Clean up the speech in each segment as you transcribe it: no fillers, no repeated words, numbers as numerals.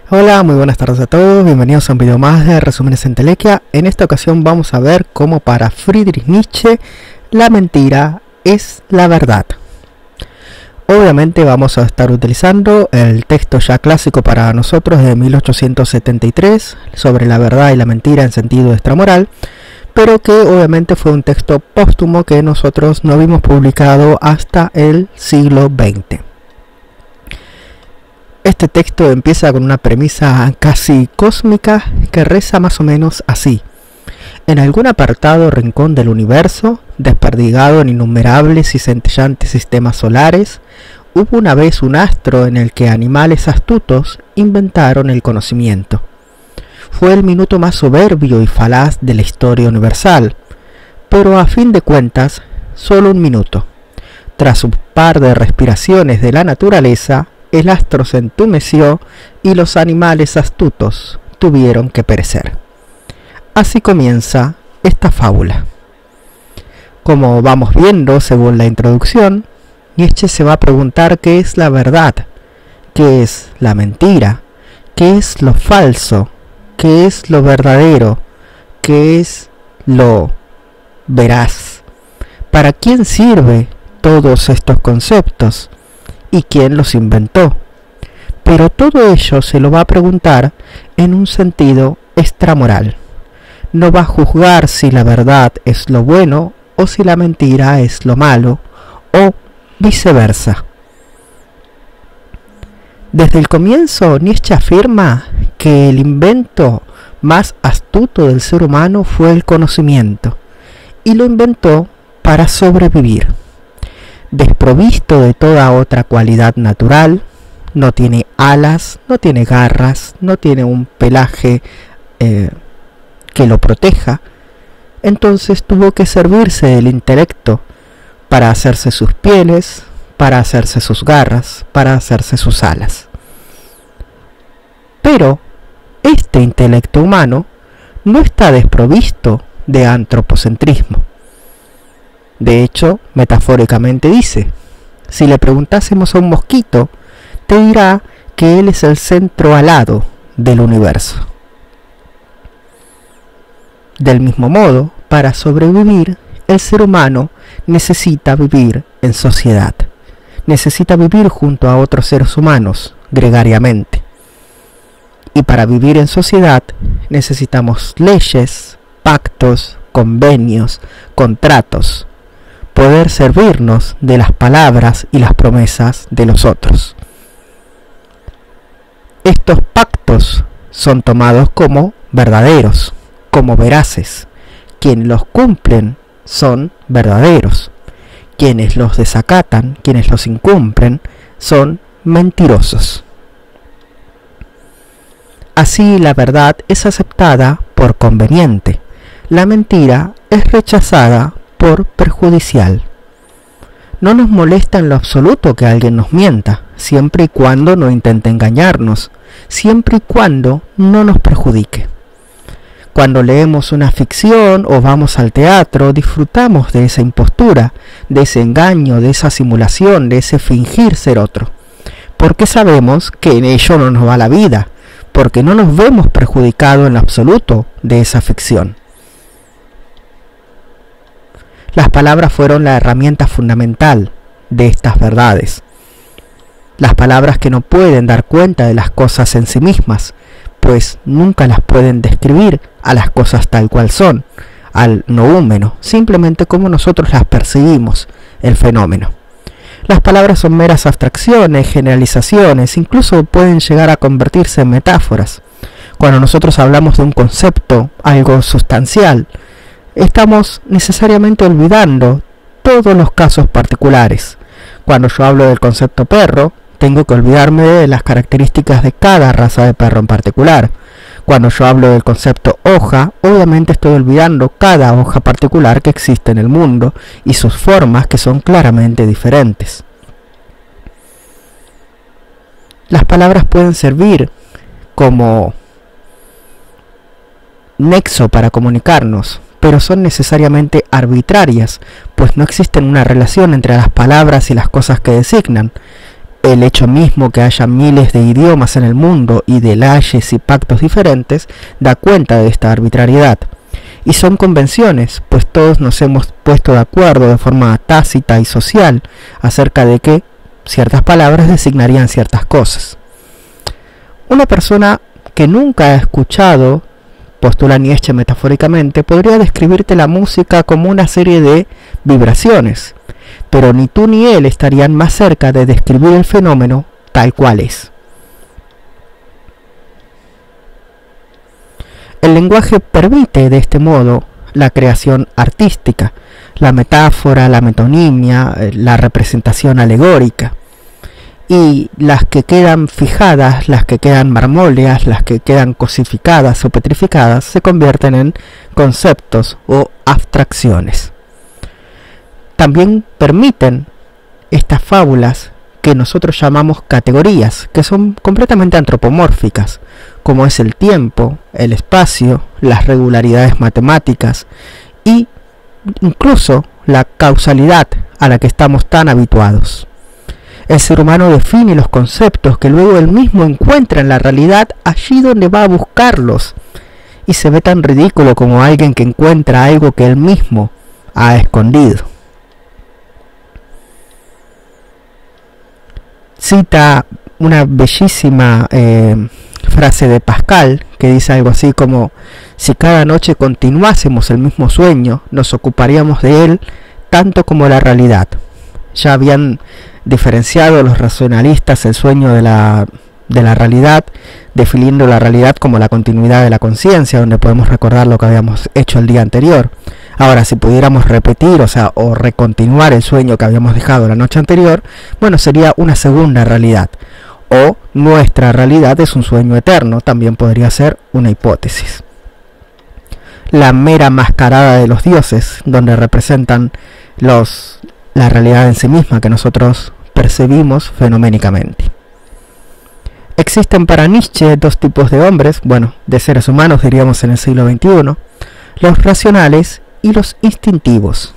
Hola, muy buenas tardes a todos, bienvenidos a un video más de Resúmenes en Telequia. En esta ocasión vamos a ver cómo para Friedrich Nietzsche la mentira es la verdad. Obviamente vamos a estar utilizando el texto ya clásico para nosotros de 1873 sobre la verdad y la mentira en sentido extramoral, pero que obviamente fue un texto póstumo que nosotros no vimos publicado hasta el siglo XX. Este texto empieza con una premisa casi cósmica que reza más o menos así: en algún apartado rincón del universo, desperdigado en innumerables y centellantes sistemas solares, hubo una vez un astro en el que animales astutos inventaron el conocimiento. Fue el minuto más soberbio y falaz de la historia universal, pero a fin de cuentas, solo un minuto. Tras un par de respiraciones de la naturaleza, el astro se entumeció y los animales astutos tuvieron que perecer. Así comienza esta fábula. Como vamos viendo según la introducción, Nietzsche se va a preguntar qué es la verdad, qué es la mentira, qué es lo falso, qué es lo verdadero, qué es lo veraz. ¿Para quién sirve todos estos conceptos? ¿Y quién los inventó? Pero todo ello se lo va a preguntar en un sentido extramoral. No va a juzgar si la verdad es lo bueno o si la mentira es lo malo, o viceversa. Desde el comienzo, Nietzsche afirma que el invento más astuto del ser humano fue el conocimiento, y lo inventó para sobrevivir. Desprovisto de toda otra cualidad natural, no tiene alas, no tiene garras, no tiene un pelaje que lo proteja, entonces tuvo que servirse del intelecto para hacerse sus pieles, para hacerse sus garras, para hacerse sus alas. Pero este intelecto humano no está desprovisto de antropocentrismo. De hecho, metafóricamente dice, si le preguntásemos a un mosquito, te dirá que él es el centro alado del universo. Del mismo modo, para sobrevivir, el ser humano necesita vivir en sociedad. Necesita vivir junto a otros seres humanos, gregariamente. Y para vivir en sociedad necesitamos leyes, pactos, convenios, contratos, poder servirnos de las palabras y las promesas de los otros. Estos pactos son tomados como verdaderos, como veraces. Quienes los cumplen son verdaderos. Quienes los desacatan, quienes los incumplen, son mentirosos. Así la verdad es aceptada por conveniente. La mentira es rechazada por perjudicial. No nos molesta en lo absoluto que alguien nos mienta, siempre y cuando no intente engañarnos, siempre y cuando no nos perjudique. Cuando leemos una ficción o vamos al teatro, disfrutamos de esa impostura, de ese engaño, de esa simulación, de ese fingir ser otro, porque sabemos que en ello no nos va la vida, porque no nos vemos perjudicados en lo absoluto de esa ficción. Las palabras fueron la herramienta fundamental de estas verdades. Las palabras que no pueden dar cuenta de las cosas en sí mismas, pues nunca las pueden describir a las cosas tal cual son, al noúmeno, simplemente como nosotros las percibimos, el fenómeno. Las palabras son meras abstracciones, generalizaciones, incluso pueden llegar a convertirse en metáforas. Cuando nosotros hablamos de un concepto, algo sustancial, estamos necesariamente olvidando todos los casos particulares. Cuando yo hablo del concepto perro, tengo que olvidarme de las características de cada raza de perro en particular. Cuando yo hablo del concepto hoja, obviamente estoy olvidando cada hoja particular que existe en el mundo y sus formas que son claramente diferentes. Las palabras pueden servir como nexo para comunicarnos, pero son necesariamente arbitrarias, pues no existe una relación entre las palabras y las cosas que designan. El hecho mismo que haya miles de idiomas en el mundo y de leyes y pactos diferentes da cuenta de esta arbitrariedad. Y son convenciones, pues todos nos hemos puesto de acuerdo de forma tácita y social acerca de que ciertas palabras designarían ciertas cosas. Una persona que nunca ha escuchado, postula Nietzsche metafóricamente, podría describirte la música como una serie de vibraciones, pero ni tú ni él estarían más cerca de describir el fenómeno tal cual es. El lenguaje permite de este modo la creación artística, la metáfora, la metonimia, la representación alegórica. Y las que quedan fijadas, las que quedan marmóleas, las que quedan cosificadas o petrificadas, se convierten en conceptos o abstracciones. También permiten estas fábulas que nosotros llamamos categorías, que son completamente antropomórficas, como es el tiempo, el espacio, las regularidades matemáticas y incluso la causalidad a la que estamos tan habituados. El ser humano define los conceptos que luego él mismo encuentra en la realidad allí donde va a buscarlos, y se ve tan ridículo como alguien que encuentra algo que él mismo ha escondido. Cita una bellísima frase de Pascal que dice algo así como: si cada noche continuásemos el mismo sueño, nos ocuparíamos de él tanto como la realidad. Ya habían diferenciado los racionalistas el sueño de la realidad, definiendo la realidad como la continuidad de la conciencia, donde podemos recordar lo que habíamos hecho el día anterior. Ahora, si pudiéramos repetir, o recontinuar el sueño que habíamos dejado la noche anterior, bueno, sería una segunda realidad. O nuestra realidad es un sueño eterno, también podría ser una hipótesis. La mera mascarada de los dioses, donde representan la realidad en sí misma que nosotros percibimos fenoménicamente. Existen para Nietzsche dos tipos de hombres, de seres humanos diríamos en el siglo XXI, los racionales y los instintivos.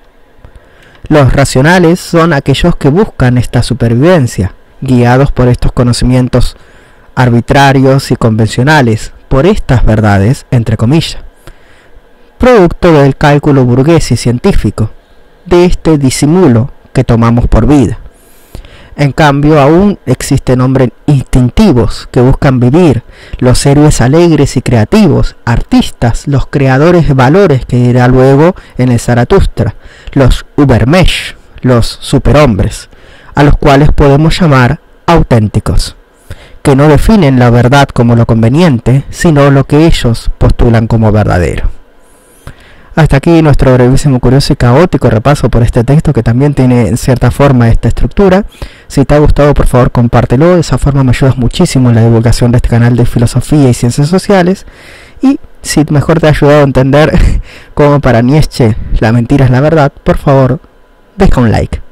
Los racionales son aquellos que buscan esta supervivencia, guiados por estos conocimientos arbitrarios y convencionales, por estas verdades, entre comillas, producto del cálculo burgués y científico, de este disimulo que tomamos por vida. En cambio, aún existen hombres instintivos que buscan vivir, los héroes alegres y creativos, artistas, los creadores de valores que dirá luego en el Zaratustra, los Übermensch, los superhombres, a los cuales podemos llamar auténticos, que no definen la verdad como lo conveniente, sino lo que ellos postulan como verdadero. Hasta aquí nuestro brevísimo, curioso y caótico repaso por este texto, que también tiene en cierta forma esta estructura. Si te ha gustado, por favor compártelo, de esa forma me ayudas muchísimo en la divulgación de este canal de filosofía y ciencias sociales. Y si mejor te ha ayudado a entender cómo para Nietzsche la mentira es la verdad, por favor deja un like.